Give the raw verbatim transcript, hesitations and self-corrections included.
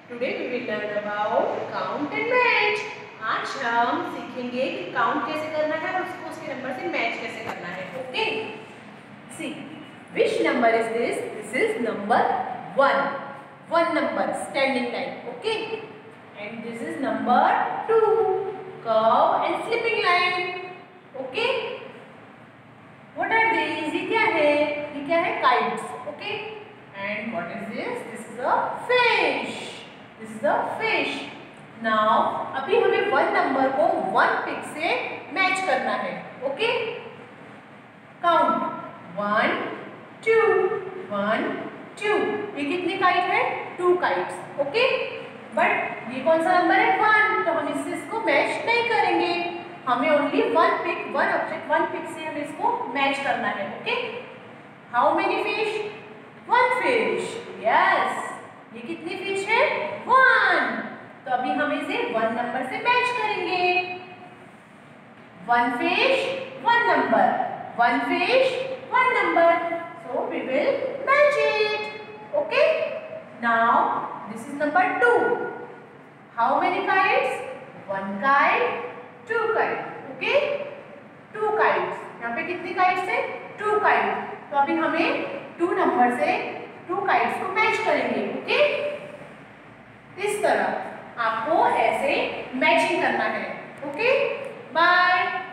Today we will learn about count and match. आज हम सीखेंगे कि काउंट कैसे करना है और उसको उसके नंबर से मैच कैसे करना है. Okay? See, which number is this? This is number one. One number standing line. Okay? And this is number two. Curve and slipping line. Okay? What are these? ये क्या है? ये क्या है? Kites. Okay? And what is this? This is a fish. This is a fish. Now अभी हमें one number को one pic से मैच करना है. Okay? Count one two one two. ये कितनी काइट है? To kites. ओके? बट ये कौन सा नंबर है? वन. तो हम इससे इसको मैच नहीं करेंगे. हमें only one pic one object one pic से हमें इसको मैच करना है. Okay? How many fish? One fish. Yes. ये कितनी फिश है? वन. तो अभी हम इसे वन नंबर से मैच करेंगे. One fish one number. One fish one number. So we will match it. Okay? Now this is number two. How many kites? One kite, two kite. Okay? Two kites. यहाँ पे कितनी kites है? Two kite. तो अभी हमें two number से two kites को match करेंगे. ओके? इस तरह आपको ऐसे मैचिंग करना है. ओके? बाय.